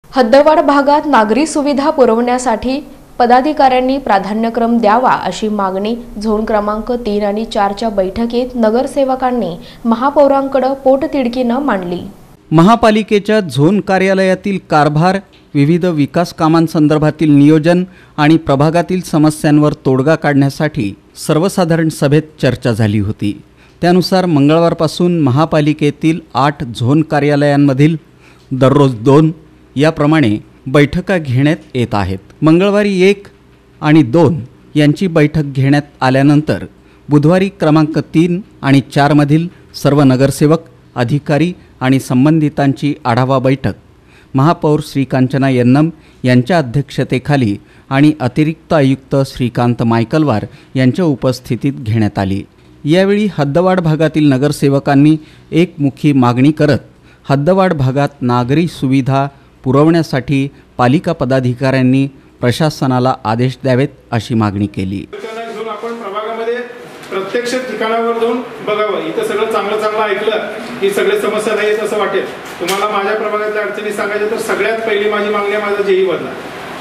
हद्दवाढ भागात नागरी सुविधा पुरवण्यासाठी पदाधिकाऱ्यांनी प्राधान्यक्रम द्यावा अशी मागणी झोन क्रमांक 3 आणि 4च्या बैठकीत नगरसेवकांनी महापौरांकडे पोटतिडकीने मांडली। महापालिकेच्या झोन कार्यालयातील कारभार, विविध विकास कामांसंदर्भातील नियोजन आणि प्रभागातील समस्यांवर तोडगा काढण्यासाठी सर्वसाधारण सभेत चर्चा झाली होती। त्यानुसार मंगळवारपासून महापालिकेतील 8 झोन कार्यालयांमधील दररोज 2 याप्रमाणे बैठका घेण्यात येत आहेत। मंगळवारी 1 आणि 2 यांची बैठक घेण्यात आल्यानंतर बुधवारी क्रमांक 3 आणि 4 मधील सर्व नगरसेवक, अधिकारी आणि संबंधितांची आढावा बैठक महापौर श्रीकांचना यन्नम यांच्या अध्यक्षतेखाली आणि अतिरिक्त आयुक्त श्रीकांत मायकलवार यांच्या उपस्थितीत घेण्यात आली। यावेळी हद्दवाढ भागातील नगरसेवकांनी एकमुखी मागणी करत हद्दवाढ भागात नागरी सुविधा पुरवण्यासाठी पालिका पदाधिकाऱ्यांनी प्रशासनाला आदेश द्यावेत अशी मागणी केली। आपण प्रभागामध्ये प्रत्यक्ष ठिकाणावर जाऊन बघावं, इथं सगळं चांगलं ऐकलं की सगळे समस्या नाही असं वाटेल। तुम्हाला माझ्या प्रभागातल्या अडचणी सांगायच्या तर सगळ्यात पहिली माझी मागणी आहे माझा जेई बदला।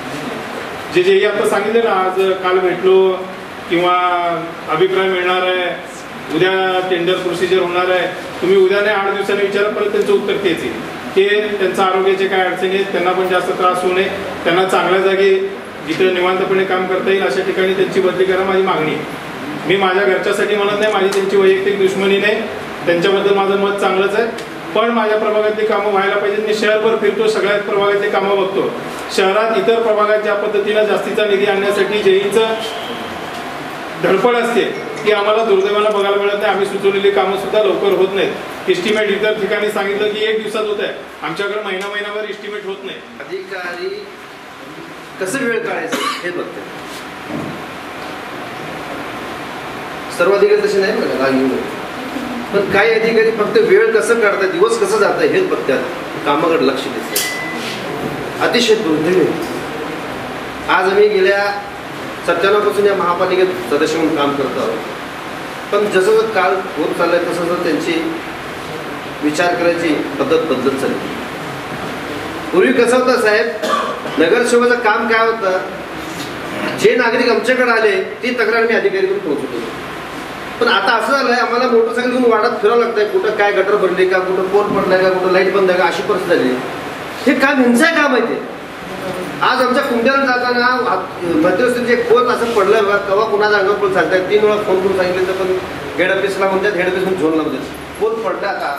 जेई आता सांगितले ना, आज काल भेटलो किंवा अभिप्राय मिळणार आहे, उद्या टेंडर प्रोसिजर होणार आहे, तुम्ही उद्या नाही 8 दिवसांनी विचारा, परत त्यांचं उत्तर तेच येईल की त्यांच्या आरोग्याचे काय अडचणी आहेत, त्यांना पण जास्त त्रास होऊ नये, त्यांना चांगल्या जागी जिथे निवांतपणे काम करता येईल अशा ठिकाणी त्यांची बदली करा, माझी मागणी आहे। मी माझ्या घरच्यासाठी म्हणत नाही, माझी त्यांची वैयक्तिक दुश्मनी नाही, त्यांच्याबद्दल माझं मत चांगलंच आहे, पण माझ्या प्रभागातली कामं व्हायला पाहिजेत। मी शहरभर फिरतो, सगळ्यात प्रभागातली कामं बघतो। शहरात इतर प्रभागात ज्या पद्धतीने जास्तीचा निधी आणण्यासाठी जेईचं धडपड असते की आम्हाला दुर्दैवानं बघायला मिळत नाही। आम्ही सुचवलेली कामं सुद्धा लवकर होत नाहीत। एस्टिमेट इतर ठिकाणी सांगितलं की 1 दिवसात होत आहे, आमच्याकडे महिनाभर एस्टिमेट होत नाही। अधिकारी कसं वेळ काढायचं हे बघते, सर्व अधिकारी तसे नाही बघा, पण काही अधिकारी फक्त वेळ कसं काढतात, दिवस कसं जात आहे हेच बघतात, कामाकडे लक्ष देतात। अतिशय दुर्दैव आज आम्ही गेल्या 97 या महापालिकेत सदस्य म्हणून काम करत आहोत, पण जसं काळ होत चाललंय तसं त्यांची विचार करायची पद्धत बदलत चालली। पूर्वी कसं होतं साहेब, नगरसेवकाचं काम काय होतं, जे नागरिक आमच्याकडे आले ती तक्रार मी अधिकाऱ्यांकडे पोहोचवत होतो, पण आता असं झालंय आम्हाला मोटरसायकल घेऊन वाढत फिरावं लागतंय, कुठं काय गटर भरले का, कुठं पोल पडलाय का, कुठं लाईट बंद आहे का, अशी परिस्थिती झाली। हे काम ह्यांचं काम आहे ते। आज आमच्या कुंड्याला जाताना मध्यस्थीचे पोल असं पडलंय बघा, केव्हा कुणाचा अंगावर पोल सांगताय, 3 वेळा फोन करून सांगितलं तर पण हेड ऑफिसला म्हणतात, हेड ऑफिस म्हणून झोनला म्हणतात पोल पडला का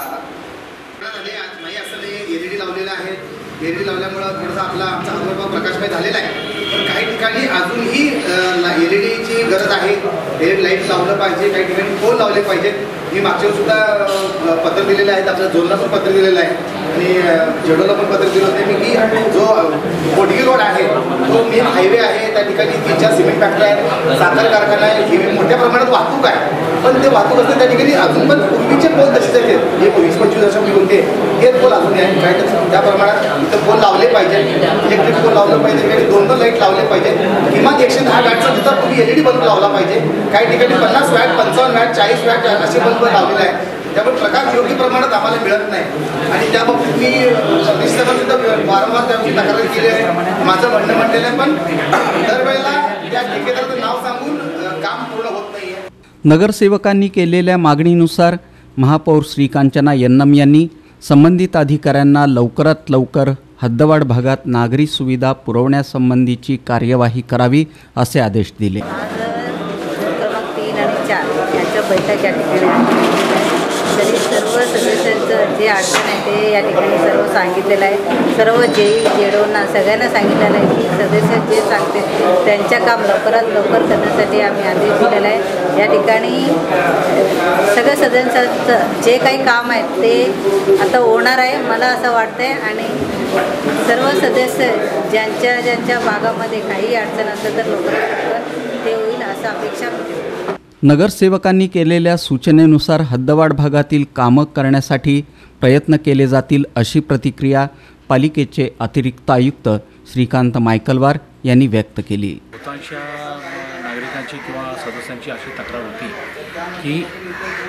नाही। असं नाही, एलईडी लावलेला आहे, एलईडी लावल्यामुळं थोडासा आमचा अनुभव प्रकाशमय झालेला आहे, पण काही ठिकाणी अजूनही एलईडीची गरज आहे। एलईडी लाईट लावलं पाहिजे, काही ठिकाणी पोल लावले पाहिजेत। मी मागच्या सुद्धा पत्र दिलेलं आहे, आपल्या झोनला पण पत्र दिलेलं आहे आणि जेडोला पण पत्र दिलं होते मी की जो बोडगी रोड आहे तो मेन हायवे आहे, त्या ठिकाणी 3-4 सिमेंट फॅक्टरी आहे, साखर कारखाना आहे, ही मोठ्या प्रमाणात वाहतूक आहे, पण ते वाहतूक असते त्या ठिकाणी अजून पण पूर्वीचे पोल तसेच आहेत, जे 20-25 वर्षापूर्वी होते हेच पोल अजून आहे। काही त्या प्रमाणात इथं पोल लावले पाहिजे, इलेक्ट्रिक पोल लावलं पाहिजे, काही 2 लाईट लावले पाहिजे, किमान 110 वॅटचा तिथं तुम्ही एलईडी बल्ब लावला पाहिजे। काही ठिकाणी 50 वॅट, 55 वॅट, 40 वॅट असे बल्ब लावलेले आहे, त्यामुळे प्रकाश योग्य प्रमाणात आम्हाला मिळत नाही आणि त्या बाबतीत मी निष्ठेवर सुद्धा वारंवार त्यांची तक्रार केली आहे, माझं म्हणणं म्हटलेलं आहे, पण दरवेळेला त्या ठेकेदाराचं नाव सांगून काम पूर्ण होत नाहीये। नगरसेवकांनी केलेल्या मागणीनुसार महापौर श्रीकांचना यन्नम यांनी संबंधित अधिकाऱ्यांना लवकरात लवकर हद्दवाढ भागात नागरी सुविधा पुरवण्यासंबंधीची कार्यवाही करावी असे आदेश दिले। क्रमांक 3 आणि 4 यांच्या बैठक या ठिकाणी तरी सर्व सदस्यांचं जे अडचण आहे ते या ठिकाणी सर्व सांगितलेलं आहे। सर्व जेडोंना सगळ्यांना सांगितलेलं आहे की सदस्य जे सांगते त्यांच्या काम लवकरात लवकर करण्यासाठी आम्ही आदेश दिलेला आहे। या ठिकाणी सगळ्या सदस्यांचं जे काही काम आहे ते आता होणार आहे मला असं वाटतंय आणि सर्व सदस्य ज्यांच्या भागामध्ये काही अडचण असेल तर लवकरात लवकर ते होईल असं अपेक्षा करते। नगरसेवकांनी केलेल्या सूचनेनुसार हद्दवाढ भागातील कामं करण्यासाठी प्रयत्न केले जातील अशी प्रतिक्रिया पालिकेचे अतिरिक्त आयुक्त श्रीकांत मायकलवार यांनी व्यक्त केली। बहुतांश नागरिकांची किंवा सदस्यांची अशी तक्रार होती की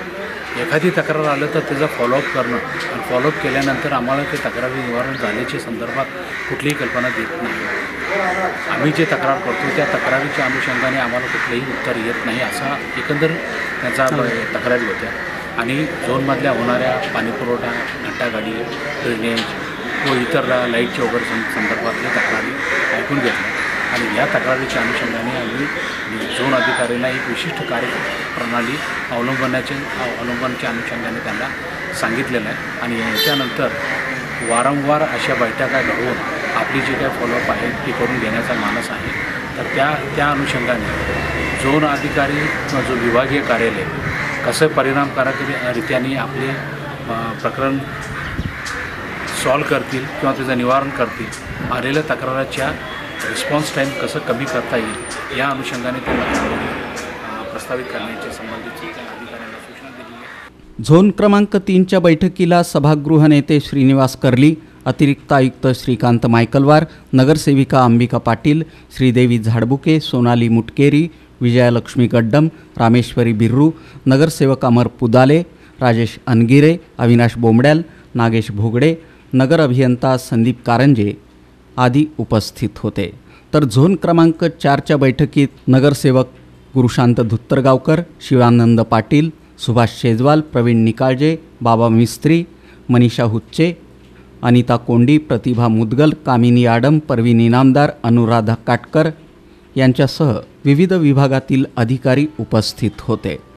एखादी तक्रार आलं तर त्याचं फॉलोअप करणं आणि फॉलोअप केल्यानंतर आम्हाला ते तक्रारी निवारण झाल्याच्या संदर्भात कुठलीही कल्पना देत नाही. आम्ही जे तक्रार करतो त्या तक्रारीच्या अनुषंगाने आम्हाला कुठलंही उत्तर येत नाही असा एकंदर त्यांचा तक्रारी होत्या. आणि झोनमधल्या होणाऱ्या पाणीपुरवठा, घंटागाडी, ड्रेनेज व इतर लाईटच्या वगैरे संदर्भातल्या तक्रारी ऐकून घेतल्या आणि या तक्रारीच्या अनुषंगाने आम्ही झोन अधिकाऱ्यांना एक विशिष्ट कार्यप्रणाली अवलंबनाच्या अनुषंगाने त्यांना सांगितलेलं आहे. आणि याच्यानंतर वारंवार अशा बैठका घेऊन आपली जी काही फॉलोअप आहे ती करून घेण्याचा मानस आहे. तर त्या अनुषंगाने झोन अधिकारी किंवा जो विभागीय कार्यालय कसं परिणामकारकरित्याने आपले प्रकरण सॉल्व करतील किंवा त्याचं निवारण करतील, आलेल्या तक्राराच्या रिस्पॉन्स टाईम कसं कमी करता येईल या अनुषंगाने त्यांना प्रस्तावित करण्याच्या संबंधित अधिकाऱ्यांना सूचना दिली आहे. झोन क्रमांक 3च्या बैठकीला सभागृह नेते श्रीनिवास कर्ली, अतिरिक्त आयुक्त श्रीकांत मायकलवार, नगरसेविका अंबिका पाटील, श्रीदेवी झाडबुके, सोनाली मुटकेरी, विजयालक्ष्मी गड्डम, रामेश्वरी बिर्रू, नगरसेवक अमर पुदाले, राजेश अनगिरे, अविनाश बोंबड्याल, नागेश भोगडे, नगर अभियंता संदीप कारंजे आदी उपस्थित होते. तर झोन क्रमांक 4च्या बैठकीत नगरसेवक गुरुशांत धुत्तरगावकर, शिवानंद पाटील, सुभाष शेजवाल, प्रवीण निकाळजे, बाबा मिस्त्री, मनीषा हुच्चे, अनिता कोंडी, प्रतिभा मुदगल, कामिनी आडम, परवीन इनामदार, अनुराधा काटकर यांच्यासह विविध विभागातील अधिकारी उपस्थित होते.